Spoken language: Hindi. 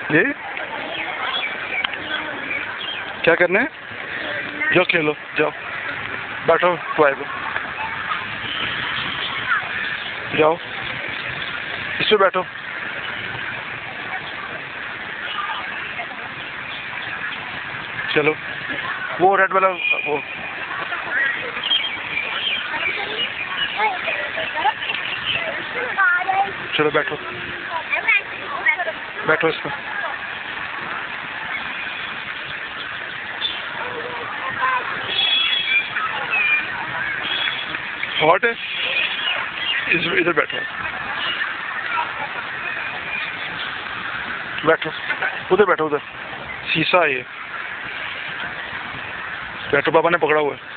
ये क्या करना है? जाओ खेलो, जाओ बैठो टॉय पे, जाओ इस पे बैठो। चलो वो रेड वाला वो चलो बैठो, बैठो इस पे। हॉट है, इधर बैठो, बैठो उधर बैठो, उधर शीशा है ये, बैठो, पापा ने पकड़ा हुआ है।